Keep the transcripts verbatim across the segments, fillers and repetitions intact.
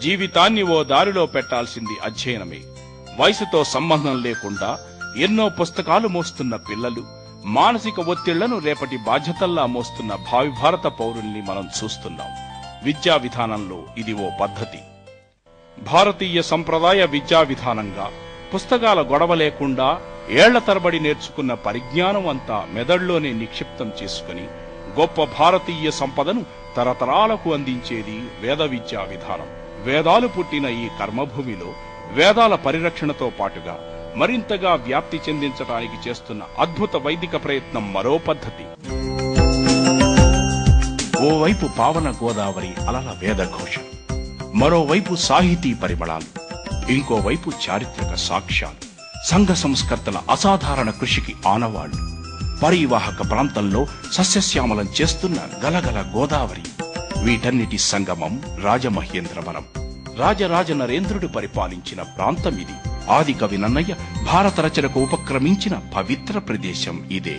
జీవితాన్ని ఓ దారిలో పెట్టాల్సింది అధ్యయనమే. వయసుతో సంబంధం లేకుండా ఎన్నో పుస్తకాలు మోస్తున్న పిల్లలు, మానసిక ఒత్తిళ్లను రేపటి బాధ్యతల్లా మోస్తున్న భావి భారత పౌరుల్ని మనం చూస్తున్నాం. విద్యా విధానంలో ఇది ఓ పద్ధతి. భారతీయ సంప్రదాయ విద్యా విధానంగా పుస్తకాల గొడవ లేకుండా ఏళ్ల తరబడి నేర్చుకున్న పరిజ్ఞానం అంతా మెదడులోనే నిక్షిప్తం చేసుకుని గొప్ప భారతీయ సంపదను తరతరాలకు అందించేది వేద విద్యా విధానం. వేదాలు పుట్టిన ఈ కర్మభూమిలో వేదాల పరిరక్షణతో పాటుగా మరింతగా వ్యాప్తి చెందించడానికి చేస్తున్న అద్భుత వైదిక ప్రయత్నం మరో పద్ధతి. ఓవైపు పావన గోదావరి అలల వేదఘోష, మరోవైపు సాహితీ పరిమళాలు, ఇంకోవైపు చారిత్రక సాక్ష్యాలు, సంఘ సంస్కర్తల అసాధారణ కృషికి ఆనవాళ్లు. పరివాహక ప్రాంతంలో సస్యశ్యామలం చేస్తున్న గలగల గోదావరి, వీటన్నిటి సంగమం రాజమహేంద్రవరం. రాజరాజ నరేంద్రుడు పరిపాలించిన ప్రాంతం ఇది. ఆది కవి నన్నయ్య భారత రచనకు ఉపక్రమించిన పవిత్ర ప్రదేశం ఇదే.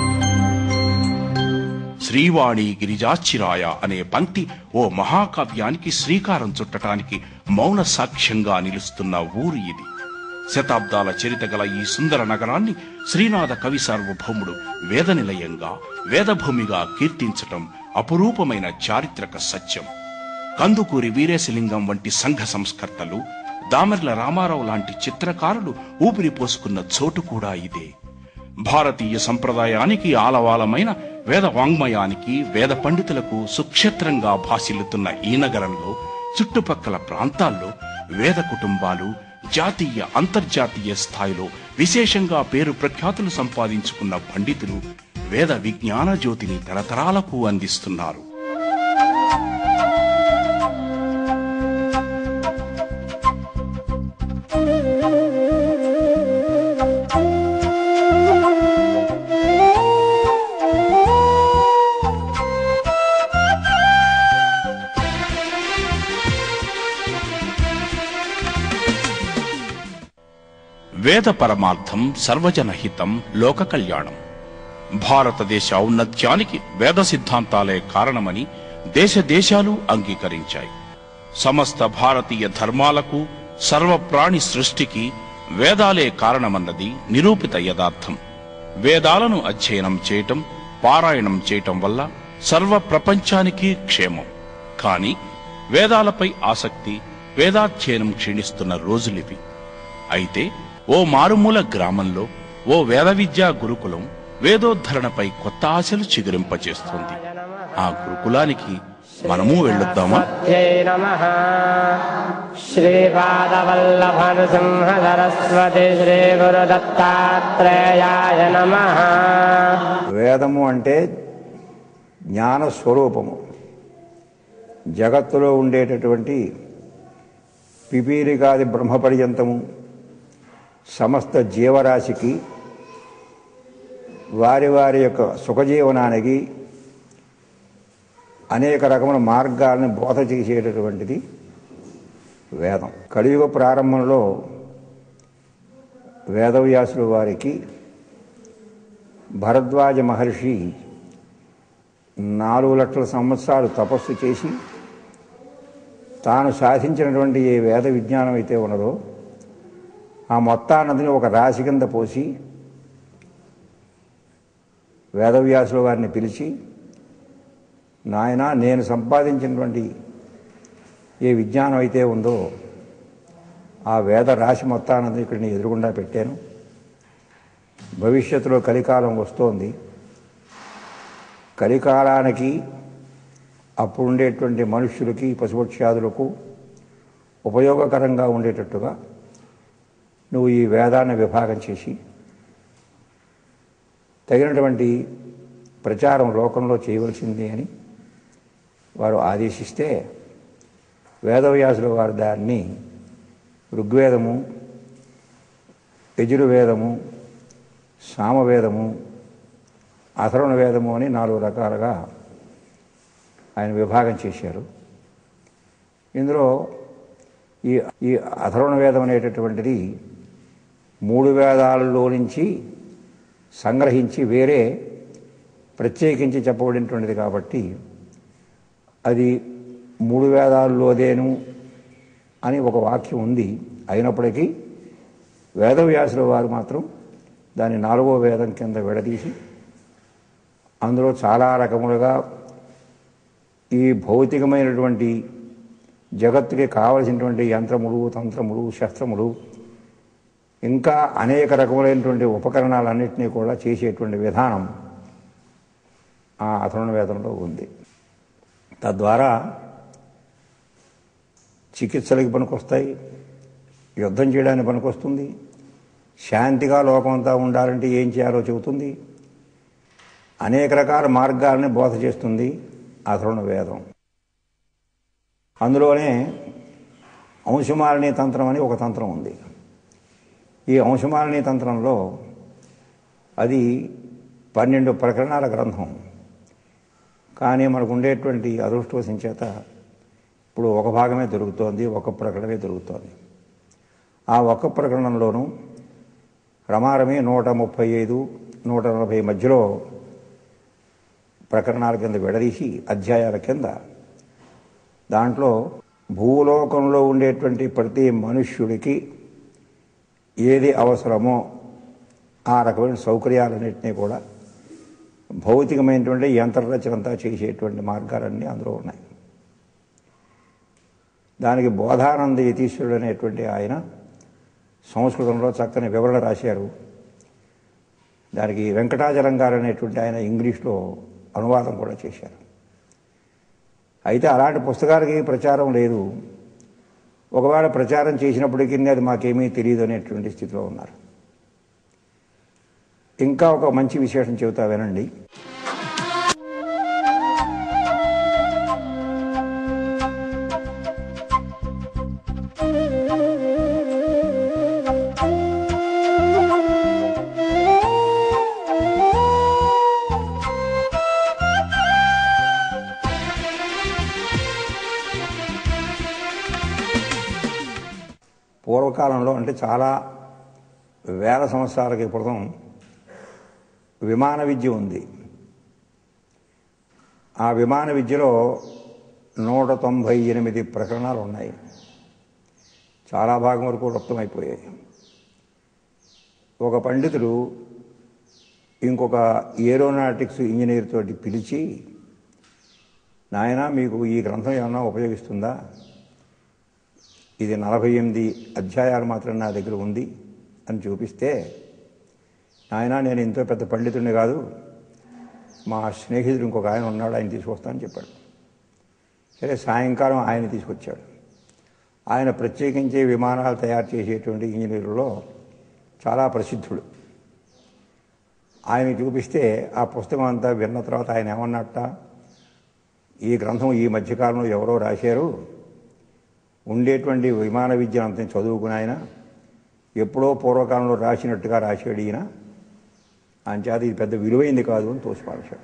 శ్రీవాణి గిరిజాచిరాయ అనే పంక్తి ఓ మహాకావ్యానికి శ్రీకారం చుట్టడానికి మౌన సాక్ష్యంగా నిలుస్తున్న ఊరు ఇది. శతాబ్దాల చరిత గల ఈ సుందర నగరాన్ని శ్రీనాథ కవి సార్వభౌముడు వేద నిలయంగా, వేదభూమిగా కీర్తించటం అపురూపమైన చారిత్రక సత్యం. కందుకూరి వీరేశలింగం వంటి సంఘ సంస్కర్తలు, దామెర్ల రామారావు లాంటి చిత్రకారులు ఊపిరి పోసుకున్న చోటు కూడా ఇదే. భారతీయ సంప్రదాయానికి ఆలవాలమైన వేద వాంగ్మయానికి, వేద పండితులకు సుక్షేత్రంగా భాసిల్లుతున్న ఈ నగరంలో చుట్టుపక్కల ప్రాంతాల్లో వేద కుటుంబాలు జాతీయ అంతర్జాతీయ స్థాయిలో విశేషంగా పేరు ప్రఖ్యాతులు సంపాదించుకున్న పండితులు వేద విజ్ఞాన జ్యోతిని తరతరాలకు అందిస్తున్నారు. వేద పరమార్థం సర్వజనహితం లోక కళ్యాణం. భారతదేశ ఔన్నత్యానికి వేద సిద్ధాంతాలే కారణమని దేశ దేశాలు అంగీకరించాయి. సమస్త భారతీయ ధర్మాలకు, సర్వప్రాణి సృష్టికి వేదాలే కారణమన్నది నిరూపిత యథార్థం. వేదాలను అధ్యయనం చేయటం, పారాయణం చేయటం వల్ల సర్వ ప్రపంచానికి క్షేమం. కాని వేదాలపై ఆసక్తి, వేదాధ్యయనం క్షీణిస్తున్న రోజులివి. అయితే ఓ మారుమూల గ్రామంలో ఓ వేద విద్యా గురుకులం వేదోద్ధరణపై కొత్త ఆశలు చిగురింపచేస్తుంది. ఆ గురుకులానికి మనము వెళ్ళొద్దామా? వేదము అంటే జ్ఞాన స్వరూపము. జగత్తులో ఉండేటటువంటి పిపీలికాది బ్రహ్మ పర్యంతము సమస్త జీవరాశికి వారి వారి యొక్క సుఖజీవనానికి అనేక రకముల మార్గాలను బోధ చేసేటటువంటిది వేదం. కలియుగ ప్రారంభంలో వేదవ్యాసుల వారికి భరద్వాజ మహర్షి నాలుగు లక్షల సంవత్సరాలు తపస్సు చేసి తాను సాధించినటువంటి ఏ వేద విజ్ఞానం అయితే ఉన్నదో ఆ మొత్తాన్నదిని ఒక రాశి కింద పోసి వేదవ్యాసుల వారిని పిలిచి, నాయన, నేను సంపాదించినటువంటి ఏ విజ్ఞానం అయితే ఉందో ఆ వేద రాశి మొత్తాన్నది ఇక్కడ నేను ఎదురుగుండా పెట్టాను. భవిష్యత్తులో కలికాలం వస్తోంది. కలికాలానికి అప్పుడు ఉండేటువంటి మనుష్యులకి, పశుపక్ష్యాదులకు ఉపయోగకరంగా ఉండేటట్టుగా నువ్వు ఈ వేదాన్ని విభాగం చేసి తగినటువంటి ప్రచారం లోకంలో చేయవలసింది అని వారు ఆదేశిస్తే వేదవ్యాసుల వారు దాన్ని ఋగ్వేదము, యజుర్వేదము, సామవేదము, అథర్వణ వేదము అని నాలుగు రకాలుగా ఆయన విభాగం చేశారు. ఇందులో ఈ ఈ అథర్వణ వేదం అనేటటువంటిది మూడు వేదాలలో నుంచి సంగ్రహించి వేరే ప్రత్యేకించి చెప్పబడినటువంటిది కాబట్టి అది మూడు వేదాల్లోదేను అని ఒక వాక్యం ఉంది. అయినప్పటికీ వేదవ్యాసుల వారు మాత్రం దాన్ని నాలుగో వేదం కింద విడదీసి అందులో చాలా రకములుగా ఈ భౌతికమైనటువంటి జగత్తుకి కావలసినటువంటి యంత్రములు, తంత్రములు, శస్త్రములు, ఇంకా అనేక రకములైనటువంటి ఉపకరణాలన్నింటినీ కూడా చేసేటువంటి విధానం ఆ అథర్వణ వేదంలో ఉంది. తద్వారా చికిత్సలకి పనికొస్తాయి, యుద్ధం చేయడానికి పనికొస్తుంది, శాంతిగా లోకమంతా ఉండాలంటే ఏం చేయాలో చెబుతుంది, అనేక రకాల మార్గాలని బోధ చేస్తుంది అథర్వణ వేదం. అందులోనే అంశుమాలిని తంత్రం అని ఒక తంత్రం ఉంది. ఈ అంశుమాలిని తంత్రంలో అది పన్నెండు ప్రకరణాల గ్రంథం. కానీ మనకు ఉండేటువంటి అదృష్టవశం చేత ఇప్పుడు ఒక భాగమే దొరుకుతోంది, ఒక ప్రకరణమే దొరుకుతోంది. ఆ ఒక్క ప్రకరణంలోనూ రమారమి నూట ముప్పై ఐదు నూట నలభై మధ్యలో ప్రకరణాల కింద విడదీసి అధ్యాయాల కింద దాంట్లో భూలోకంలో ఉండేటువంటి ప్రతి మనుష్యుడికి ఏది అవసరమో ఆ రకమైన సౌకర్యాలన్నింటినీ కూడా భౌతికమైనటువంటి యంత్రరచనంతా చేసేటువంటి మార్గాలన్నీ అందులో ఉన్నాయి. దానికి బోధానంద యతీశ్వరుడు అనేటువంటి ఆయన సంస్కృతంలో చక్కని వివరణ రాశారు. దానికి వెంకటాచలం గారు అనేటువంటి ఆయన ఇంగ్లీష్లో అనువాదం కూడా చేశారు. అయితే అలాంటి పుస్తకాలకి ప్రచారం లేదు. ఒకవేళ ప్రచారం చేసినప్పటికీ అది మాకేమీ తెలియదు అనేటువంటి స్థితిలో ఉన్నారు. ఇంకా ఒక మంచి విశేషం చెబుతా వినండి. పూర్వకాలంలో అంటే చాలా వేల సంవత్సరాలకి క్రితం విమాన విద్య ఉంది. ఆ విమాన విద్యలో నూట తొంభై ఎనిమిది ప్రకరణాలు ఉన్నాయి. చాలా భాగం వరకు రప్తమైపోయాయి. ఒక పండితుడు ఇంకొక ఏరోనాటిక్స్ ఇంజనీర్ తోటి పిలిచి, నాయన మీకు ఈ గ్రంథం ఏమన్నా ఉపయోగిస్తుందా? ఇది నలభై ఎనిమిది అధ్యాయాలు మాత్రం నా దగ్గర ఉంది అని చూపిస్తే, ఆయన నేను ఎంతో పెద్ద పండితుడిని కాదు, మా స్నేహితుడు ఇంకొక ఆయన ఉన్నాడు, ఆయన తీసుకొస్తానని చెప్పాడు. సరే, సాయంకాలం ఆయన తీసుకొచ్చాడు. ఆయన ప్రత్యేకించి విమానాలు తయారు చేసేటువంటి ఇంజనీర్లలో చాలా ప్రసిద్ధుడు. ఆయన చూపిస్తే ఆ పుస్తకం అంతా విన్న తర్వాత ఆయన ఏమన్నట్ట, ఈ గ్రంథం ఈ మధ్యకాలంలో ఎవరో రాశారు, ఉండేటువంటి విమాన విద్య అంతా చదువుకుని ఆయన ఎప్పుడో పూర్వకాలంలో రాసినట్టుగా రాశాడు ఈయన, అంచేత ఇది పెద్ద విలువైంది కాదు అని తోసిపాల్చాడు.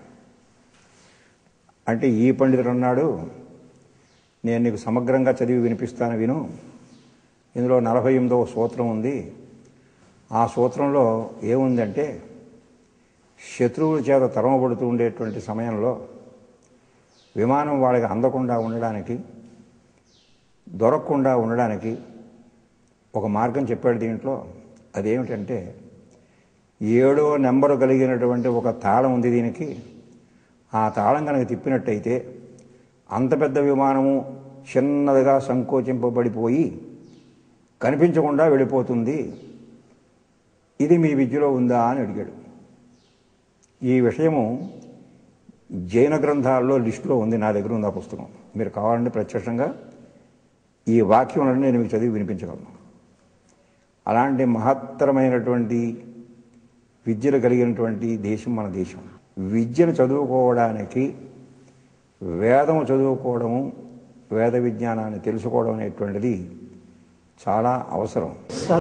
అంటే ఈ పండితుడు అన్నాడు, నేను నీకు సమగ్రంగా చదివి వినిపిస్తాను విను. ఇందులో నలభై ఎనిమిదవ సూత్రం ఉంది. ఆ సూత్రంలో ఏముందంటే, శత్రువుల చేత తరమబడుతూ ఉండేటువంటి సమయంలో విమానం వాళ్ళకి అందకుండా ఉండడానికి, దొరకకుండా ఉండడానికి ఒక మార్గం చెప్పాడు దీంట్లో. అదేమిటంటే, ఏడో నెంబరు కలిగినటువంటి ఒక తాళం ఉంది దీనికి. ఆ తాళం కనుక తిప్పినట్టయితే అంత పెద్ద విమానము చిన్నదిగా సంకోచింపబడిపోయి కనిపించకుండా వెళ్ళిపోతుంది. ఇది మీ విద్యలో ఉందా అని అడిగాడు. ఈ విషయము జైన గ్రంథాల్లో లిస్టులో ఉంది, నా దగ్గర ఉంది ఆ పుస్తకం. మీరు కావాలంటే ప్రత్యక్షంగా ఈ వాక్యములను నేను మీకు చదివి వినిపించగలను. అలాంటి మహత్తరమైనటువంటి విద్యలు కలిగినటువంటి దేశం మన దేశం. విద్యను చదువుకోవడానికి వేదము చదువుకోవడము, వేద విజ్ఞానాన్ని తెలుసుకోవడం అనేటువంటిది చాలా అవసరం.